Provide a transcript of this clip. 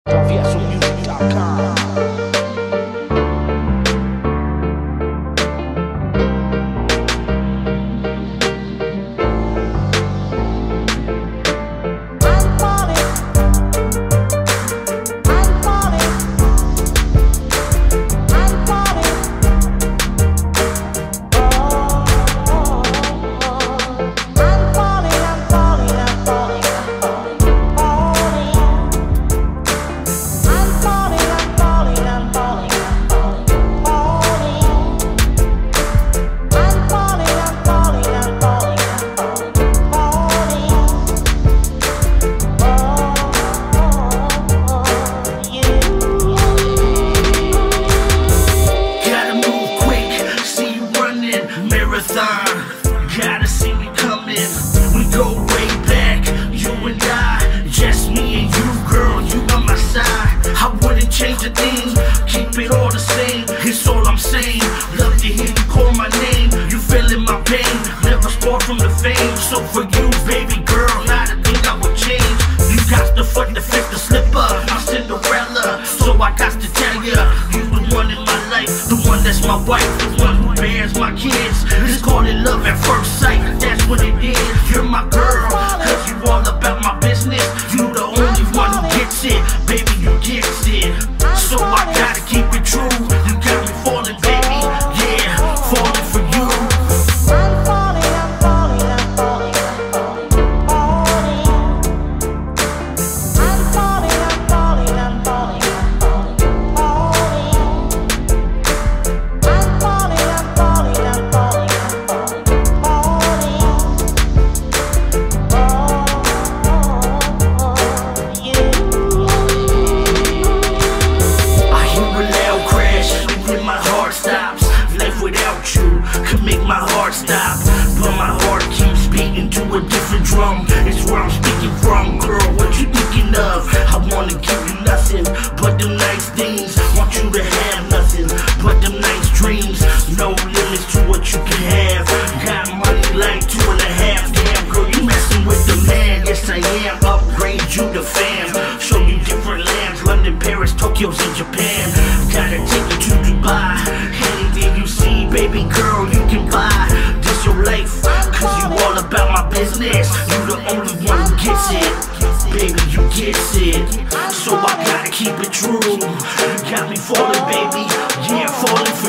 VSOmusic.com. Gotta see me coming. We go way back, you and I, just me and you, girl, you by my side. I wouldn't change a thing, keep it all the same. It's all I'm saying. Love to hear you call my name. You feeling my pain, never spark from the fame. So for you, baby girl, not a thing I would change. You got the foot, the fifth, the slipper, I'm Cinderella. So I got to tell ya, you the one in my life, the one that's my wife, the one who bears my kids. Let's call it love at first sight, that's what it is. You're my girl, cause you all about my business. You the only one who gets it, baby, you get it. So I gotta keep it true. You got me falling, baby, yeah, falling for you. Could make my heart stop, but my heart keeps beating to a different drum. It's where I'm speaking from, girl, what you thinking of? I wanna give you nothing but them nice things. Want you to have nothing but them nice dreams. No limits to what you can have. Got money like 2.5. Damn, girl, you messing with the man. Yes, I am. Upgrade you to fam. Show you different lands, London, Paris, Tokyo's in Japan. Gotta take you to Dubai. Anything you see, baby girl, you can buy. This your life, cause you all about my business. You the only one who gets it, baby, you get it. So I gotta keep it true. You got me falling, baby, yeah, falling for